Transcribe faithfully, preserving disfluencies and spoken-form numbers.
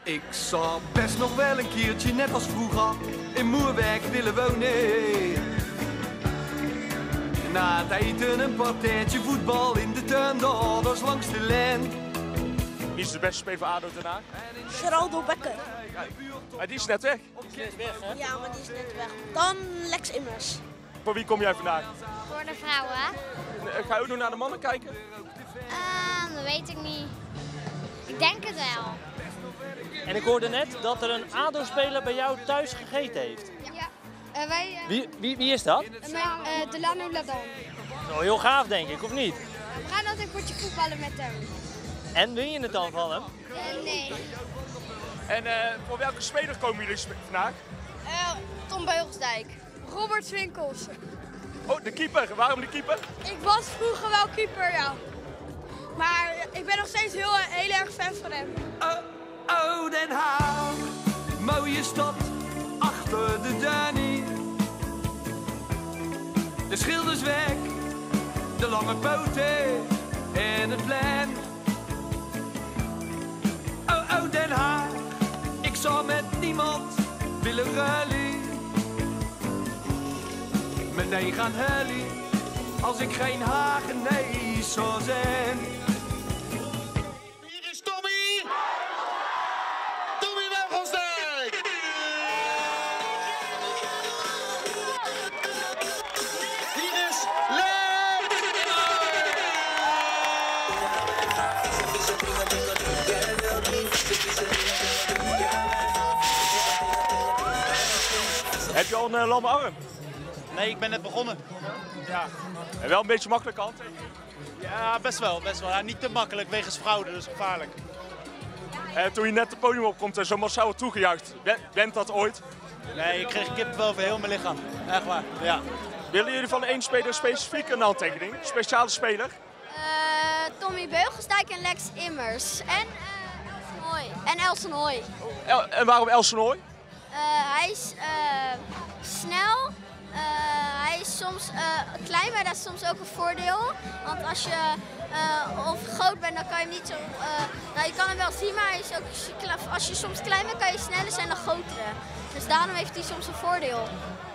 Ik zou best nog wel een keertje, net als vroeger, in Moerwijk willen wonen. Na het eten een partijtje voetbal in de tuin, de ouders langs de lijn. Wie is de beste speler van A D O Den Haag? Geraldo Becker. Maar die is net weg. Ja, maar die is net weg. Dan Lex Immers. Voor wie kom jij vandaag? Voor de vrouwen? Eh, Ga je ook nog naar de mannen kijken? Uh, dat weet ik niet. Ik denk het wel. En ik hoorde net dat er een A D O-speler bij jou thuis gegeten heeft. Ja. Uh, wij, uh, Wie, wie, wie is dat? uh, uh, Delano Ladon. Zo heel gaaf denk ik, of niet? We gaan altijd een potje voetballen met hem. En win je het dan van hem? Uh, nee. En uh, voor welke speler komen jullie spe- vandaag? Uh, Tom Beugelsdijk. Robert Swinkels. Oh, de keeper. Waarom de keeper? Ik was vroeger wel keeper, ja. Maar ik ben nog steeds heel, heel erg fan van hem. Oh, oh, Den Haag, mooie stad achter de Danny. De schilders weg, de lange poten en het plein. Oh, oh, Den Haag, ik zou met niemand willen ruilen. Met nee gaan huilen, als ik geen Hagenees zou zijn. Hier is Tommy! Tommy Beugelsdijk! Hier is Len! Heb je al een uh, lamme arm? Nee, ik ben net begonnen. Ja, En wel een beetje makkelijke hand. ja best wel. Best wel. Ja, niet te makkelijk, wegens fraude, dus gevaarlijk. Uh, toen je net het podium opkomt en zo massaal wordt toegejuicht. Ben, bent dat ooit? Nee, ik kreeg kippenvel over heel mijn lichaam. Echt waar, ja. Willen jullie van één speler specifiek een handtekening? Speciale speler? Uh, Tommy Beugelsdijk en Lex Immers. En uh, Elson Hooy. En Elson Hooy. El- en waarom Elson Hooy? Uh, hij is uh, snel. Uh, hij is soms uh, klein, maar dat is soms ook een voordeel. Want als je uh, of groot bent, dan kan je hem niet zo... Uh, nou, je kan hem wel zien, maar hij is ook, als je soms klein bent, kan je sneller zijn dan grotere. Dus daarom heeft hij soms een voordeel.